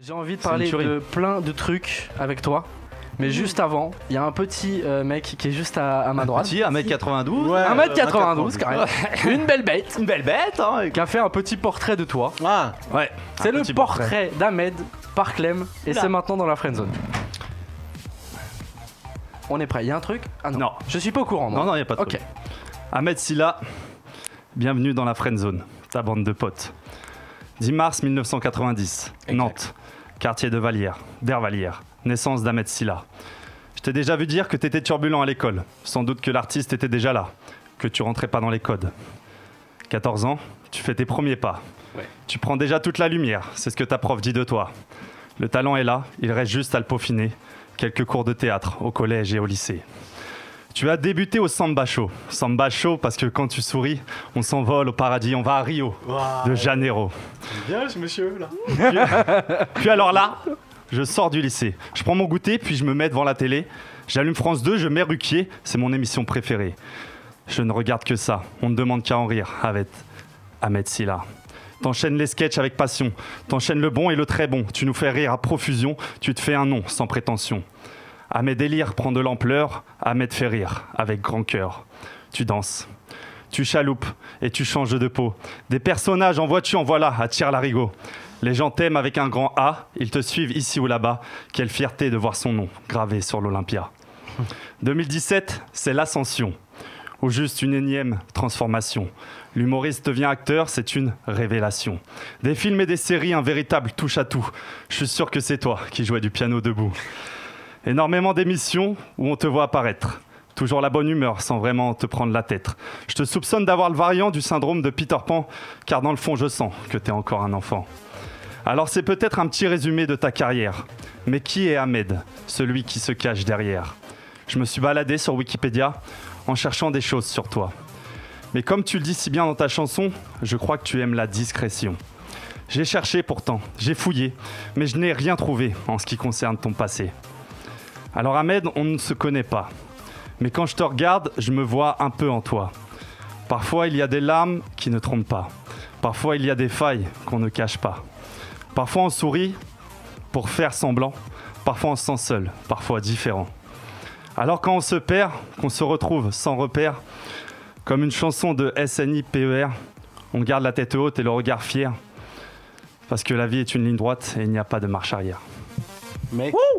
J'ai envie de parler de plein de trucs avec toi. Mais juste avant, il y a un petit mec qui est juste à ma droite. Petit, 1m92. Ouais, 1m92 carrément. Une belle bête. Une belle bête, hein. Qui a fait un petit portrait de toi. Ah, ouais. C'est le portrait d'Ahmed par Clem. Et c'est maintenant dans la friendzone. On est prêt. Il y a un truc? Ah non. Je suis pas au courant. Non, il n'y a pas de truc. Ok. Ahmed Silla, bienvenue dans la friendzone, ta bande de potes. 10 mars 1990, Nantes, quartier de Vallières, d'Hervallières, naissance d'Ahmed Silla. Je t'ai déjà vu dire que t'étais turbulent à l'école. Sans doute que l'artiste était déjà là, que tu rentrais pas dans les codes. 14 ans, tu fais tes premiers pas. Ouais. Tu prends déjà toute la lumière, c'est ce que ta prof dit de toi. Le talent est là, il reste juste à le peaufiner. Quelques cours de théâtre au collège et au lycée. Tu as débuté au Samba Show. Samba Show parce que quand tu souris, on s'envole au paradis, on va à Rio de Janeiro. Bien ce monsieur là. Puis alors là, je sors du lycée. Je prends mon goûter, puis je me mets devant la télé. J'allume France 2, je mets Ruquier, c'est mon émission préférée. Je ne regarde que ça, on ne demande qu'à en rire avec Ahmed Silla. T'enchaînes les sketchs avec passion, t'enchaînes le bon et le très bon. Tu nous fais rire à profusion, tu te fais un nom sans prétention. Ahmed délire prend de l'ampleur, Ahmed fait rire avec grand cœur. Tu danses, tu chaloupes et tu changes de peau. Des personnages en vois-tu, en voilà, attire l'arigot. Les gens t'aiment avec un grand A, ils te suivent ici ou là-bas. Quelle fierté de voir son nom gravé sur l'Olympia. 2017, c'est l'ascension, ou juste une énième transformation. L'humoriste devient acteur, c'est une révélation. Des films et des séries, un véritable touche-à-tout. Je suis sûr que c'est toi qui jouais du piano debout. Énormément d'émissions où on te voit apparaître. Toujours la bonne humeur sans vraiment te prendre la tête. Je te soupçonne d'avoir le variant du syndrome de Peter Pan, car dans le fond je sens que t'es encore un enfant. Alors c'est peut-être un petit résumé de ta carrière. Mais qui est Ahmed, celui qui se cache derrière? Je me suis baladé sur Wikipédia en cherchant des choses sur toi. Mais comme tu le dis si bien dans ta chanson, je crois que tu aimes la discrétion. J'ai cherché pourtant, j'ai fouillé, mais je n'ai rien trouvé en ce qui concerne ton passé. Alors Ahmed, on ne se connaît pas. Mais quand je te regarde, je me vois un peu en toi. Parfois, il y a des larmes qui ne trompent pas. Parfois, il y a des failles qu'on ne cache pas. Parfois, on sourit pour faire semblant. Parfois, on se sent seul, parfois différent. Alors quand on se perd, qu'on se retrouve sans repère, comme une chanson de SNIPER, on garde la tête haute et le regard fier, parce que la vie est une ligne droite et il n'y a pas de marche arrière. Mec. Wouh,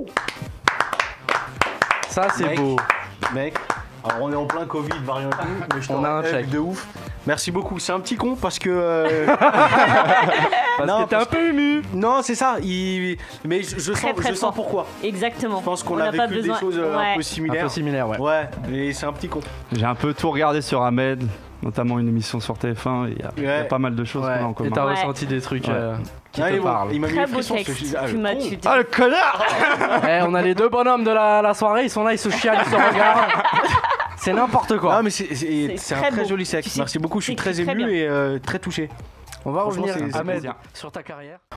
ça c'est beau. Mec, alors on est en plein Covid, variant et tout, mais je On a un t'en check de ouf. Merci beaucoup. C'est un petit con parce que... Parce non, que t'es un peu ému. Non, c'est ça. Mais je sens pourquoi. Exactement. Je pense qu'on On a n'a pas vécu des besoin. choses un peu similaires. Un peu similaire, ouais. Ouais, et c'est un petit con. J'ai un peu tout regardé sur Ahmed, notamment une émission sur TF1, et il y a pas mal de choses qu'on a en Et commun. t'as Ouais. ressenti des trucs qui Ah, te parlent. il m'a mis Très les beau frissons, texte. ce- ah, Tu m'as con. tué. Ah le connard! On a les deux bonhommes de la soirée, ils sont là, ils se chialent, ils se regardent. C'est n'importe quoi. Ah, mais c'est un très très beau. joli sexe. Tu sais, Merci beaucoup, je suis t'écris très très ému bien. et très touché. On va Franchement, revenir, c'est Ahmed, plaisir. sur ta carrière.